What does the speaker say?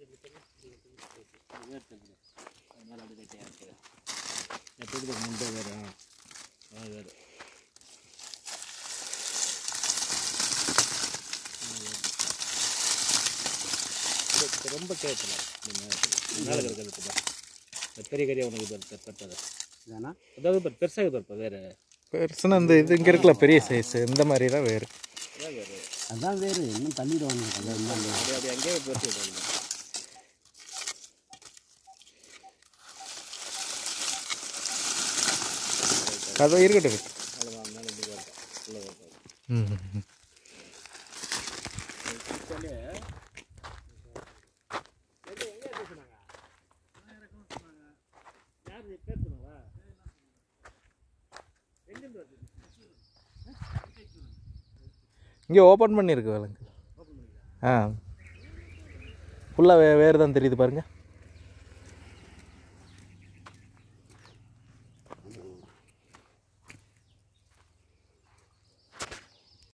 முண்டை வேறு வேறு ரொம்ப கேட்கல மேலே இருக்கிறது பெரிய கறியாக உனக்கு பற்றாது அதாவது பெருசாக இருப்பா வேறு பெருசுன்னா இந்த இது இங்கே இருக்கல பெரிய சைஸ் இந்த மாதிரி தான் வேறு அதான் வேறு இன்னும் தள்ளிடுவாங்க அப்படி அங்கேயே பெருசு கதை இருக்கட்டும் இங்கே ஓப்பன் பண்ணியிருக்கு வேலைங்க ஃபுல்லாக வேறு தான் தெரியுது பாருங்கள்